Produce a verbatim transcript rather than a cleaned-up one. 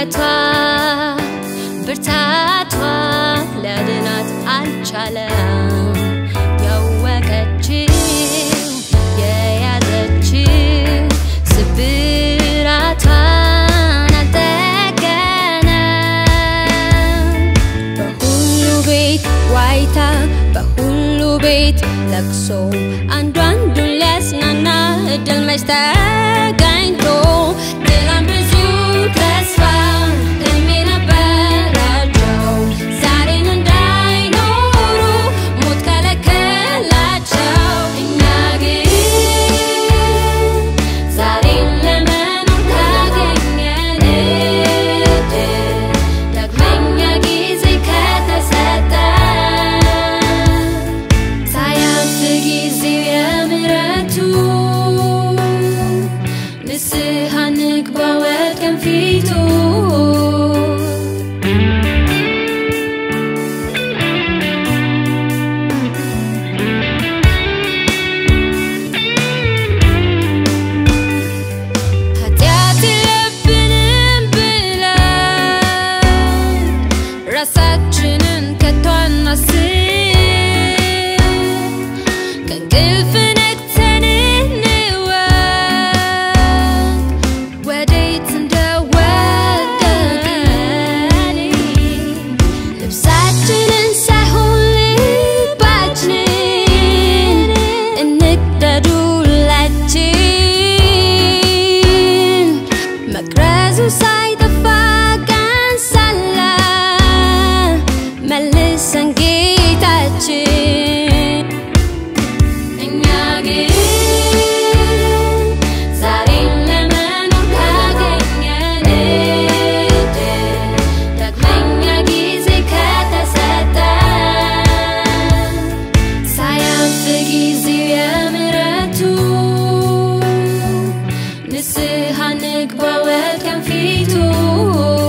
ጉልበቷ ብርታቷ ለድናት አልቻለም ያወቀችው የያዘችው ስብራቷን አልጠገነም በሁሉ ቤት ዋይታ በሁሉ ቤት ለቅሶ አንዱ አንዱን ሊያጽናና እድል መች ተገኝቶ ሌላም ብዙ ተስፋ እድሜ ነበራቸው ዛሬን እንዳይኖሩ ሞት ከለከላቸው እኛ ግን ዛሬን ለመኖር ካገኘን እድል ዳግመኛ ጊዜ ከተሰጠን ሳያልፍ ጊዜው የምሕረቱ ንስሐ ንግባ ወድቀን ፊቱ ኃጢአት የለብንም ብለን ራሳችንን ከቶ አናስብ ከእንቅልፍ ነቅተን እንወቅ ወዴት እንደወደቅን ልብሳችንን ሳይሆን ልባችንን እንቅደድ ሁላችን መቅረዙ ሳይጠፋ ቀን ሳለ መልሰን ጌታችን እኛ ግን ዛሬን ለመኖር ካገኘን እድል ዳግመኛ ጊዜ ከተሰጠን ሳያልፍ ጊዜው የምሕረቱ ንስሐ ንግባ ወድቀን ፊቱ